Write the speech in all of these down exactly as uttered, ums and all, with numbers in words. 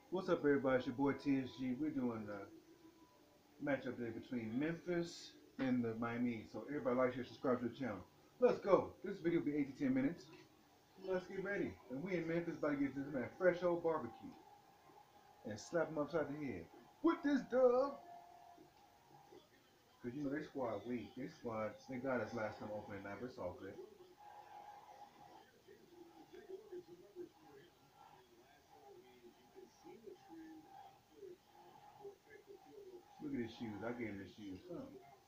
What's up, everybody? It's your boy T S G. We're doing a matchup today between Memphis and the Miami Heat. So everybody like, share, subscribe to the channel. Let's go. This video will be eight to ten minutes. Let's get ready. And we in Memphis about to get this man fresh old barbecue and slap him upside the head with this dub. Cause you know they squad weak. They squad. They got us last time opening night, but it's all good. Look at his shoes. I gave him his shoes. Huh.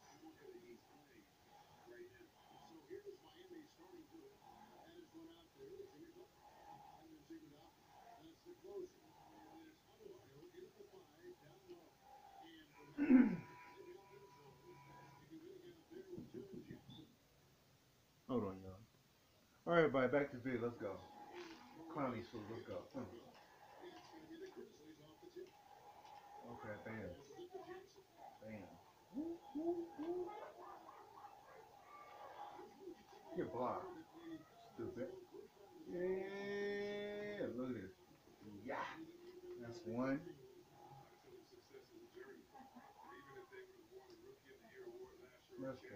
Hold on, y'all. All right, everybody, back to the video. Let's go. Clown these fools. Let's go. Hmm. Okay, bam. Bam. Woo, woo, woo. Get blocked. Stupid. Yeah. Look at this. Yeah. That's one. Let's go.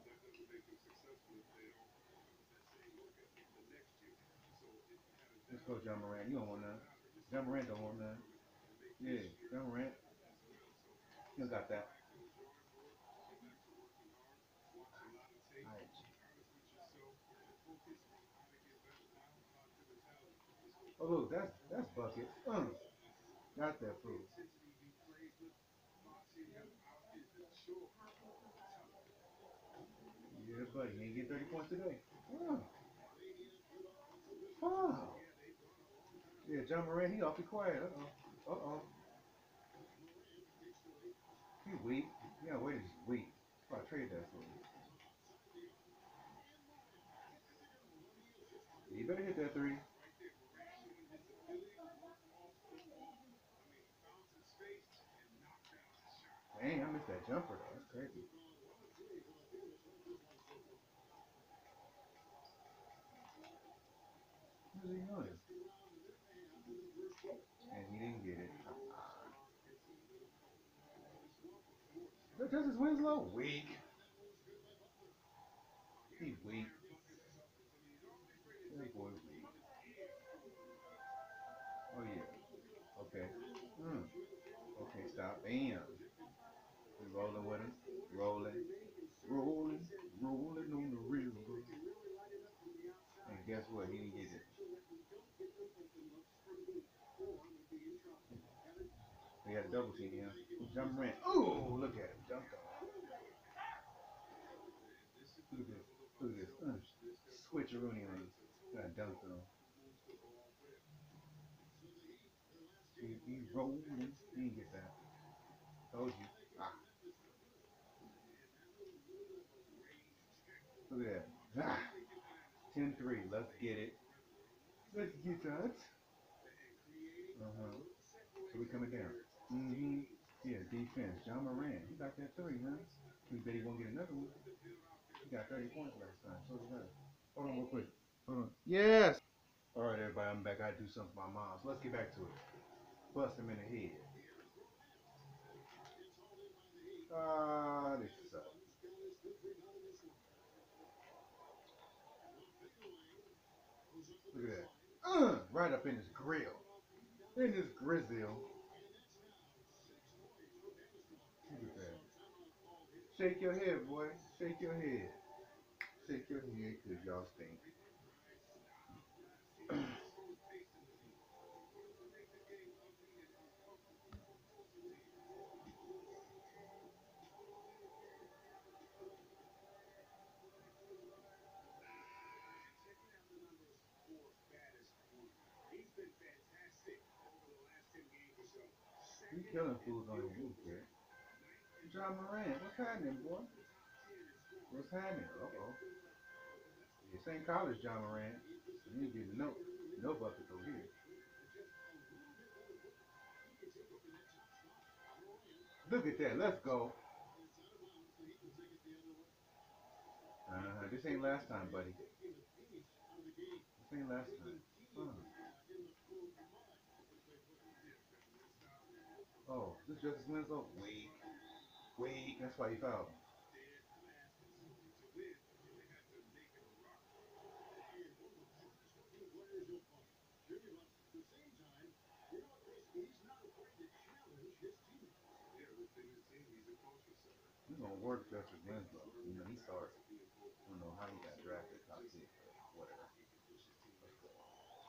Let's go, John Morant. You don't want none. John Morant don't want none. Yeah, John Morant. You don't got that. Alright. Oh look, that's that's bucket. Uh, got that fool. Yeah, buddy. He ain't get thirty points today. Oh. Oh. Yeah, John Morant, he awfully quiet. Uh oh. Uh oh. He weak. Yeah, wait, he's weak. I'll trade that for you. You better hit that three. Dang, I missed that jumper though. That's crazy. What is he doing? And he didn't get it. Justice Winslow? Weak. He weak. That boy weak. Oh yeah. Okay. Mm. Okay, stop. Bam. We rolling with him. Rolling. Rolling. Rolling on the river. And guess what? He didn't get it. They had a double team him. Jump ran. Oh, look at him. Jumped on. Look at this. Look at this. Uh, switcheroonie on him. Got dunked on. He, he rolling. He didn't get that. Told you. Ah. Look at that. Ah. ten three. Let's get it. Let's get that. Uh-huh. So we coming down. Mm-hmm. Yeah, defense. John Morant. He got that three, huh? We bet he won't get another one. He got thirty points last time. So did I. Hold on real quick. Hold on. Yes! Alright, everybody, I'm back. I do something for my mom. So let's get back to it. Bust him in the head. Ah, uh, this sucks. Look at that. Uh, right up in his grill. In his grizzle. Look at that. Shake your head, boy. Shake your head. Shake your head, because y'all stink. You killing fools on your move, kid. John Morant, what's happening, boy? What's happening? Uh-oh. This ain't college, John Morant. You need to get no, no bucket over here. Look at that. Let's go. Uh-huh. This ain't last time, buddy. This ain't last time. Uh-huh. Oh, this is Justice Winslow? Wait. Wait. That's why he fouled him. He's gonna work Justice Winslow. You know, he started. I don't know how he got drafted top six, but whatever. Let's go.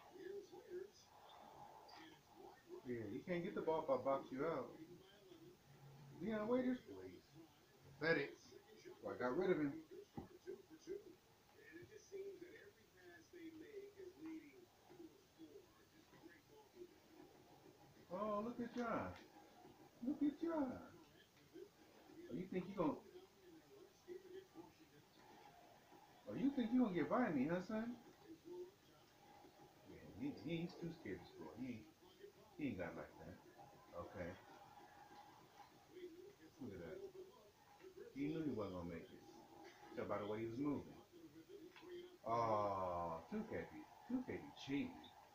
Yeah, you can't get the ball if I box you out. Dion Waiters, please. Pathetic. So I got rid of him. Oh, look at Josh. Look at Josh. Oh, you think you gonna? Oh, you think you gonna get by me, huh, son? Yeah, he, he, he's too scared to score. He ain't, he ain't got like that. Okay. Look at that. He knew he wasn't gonna make it. Tell by the way he was moving. Oh, two K B. two K B cheating.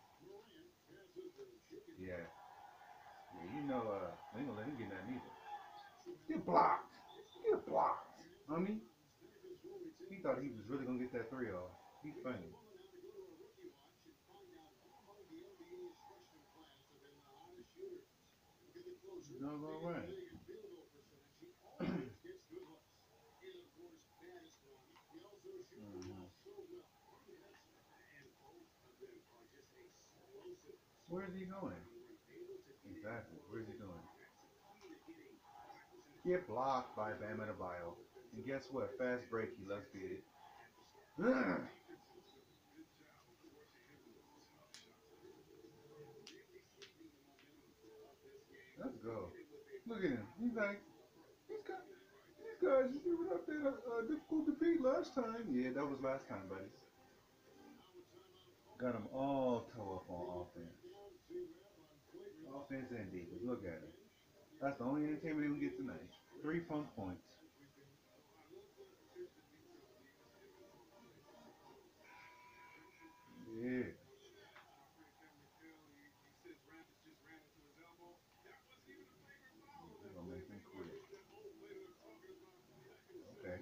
Yeah. Yeah, you know, uh, they ain't gonna let him get that neither. Get blocked. Get blocked. Homie. He thought he was really gonna get that three off. He's funny. No, all right. Mm-hmm. Where's he going? Exactly. Where's he going? Get blocked by Bam Adebayo. And guess what? Fast break. He let's get it. Let's go. Look at him. He's like, these guys, these guys, you were up there uh, difficult to beat last time. Yeah, that was last time, buddy. Got them all toe up on offense. Offense and defense. Look at him. That's the only entertainment we get tonight. Three funk points. Yeah. They're gonna make him quit. Okay.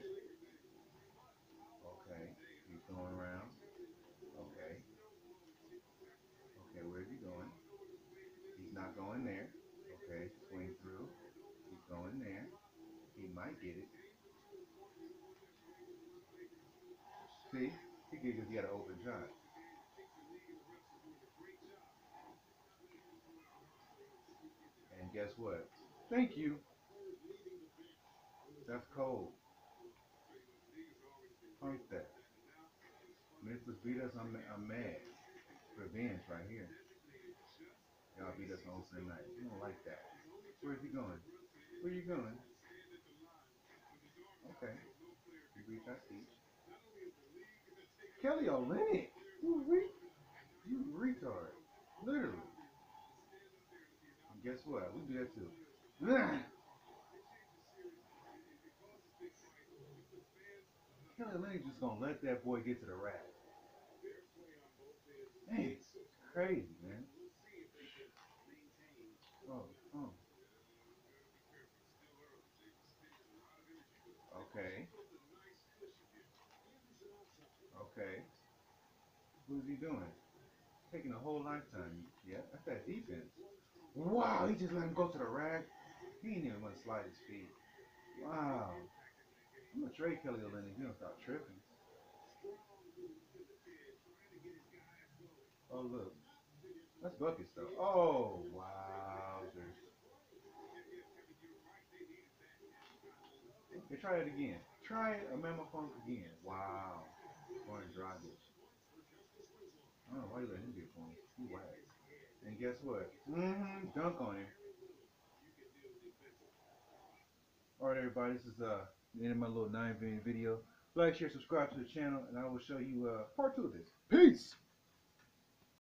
Okay. He's going around. Okay. Okay, where's he going? He's not going there. Okay, swing through. He's going there. He might get it. See? He gave because he had an open shot. And guess what? Thank you. That's cold. Punk that. Memphis beat us. I'm, I'm mad. Revenge right here. Y'all beat us on opening night. You don't like that. Where's he going? Where you going? Okay. You reach our speech. Kelly Olynyk. You re you retard. Literally. And guess what? We do that too. Kelly Olynyk just gonna let that boy get to the rack. Man, it's crazy, man. Oh, oh. Okay. Okay. Who's he doing? Taking a whole lifetime. Yeah, that's that defense. Wow, he just let him go to the rack. He didn't even want to slide his feet. Wow. I'm gonna trade Kelly Olynyk. He don't stop tripping. Oh look, that's buckets though. Oh wow. Okay, try it again. Try it a mammal funk again. Wow. Going Dragic. I don't know why you let him get points. He whack. And guess what? Mm-hmm. Dunk on him. Alright everybody, this is uh the end of my little nine minute video. Like, share, subscribe to the channel, and I will show you uh part two of this. Peace!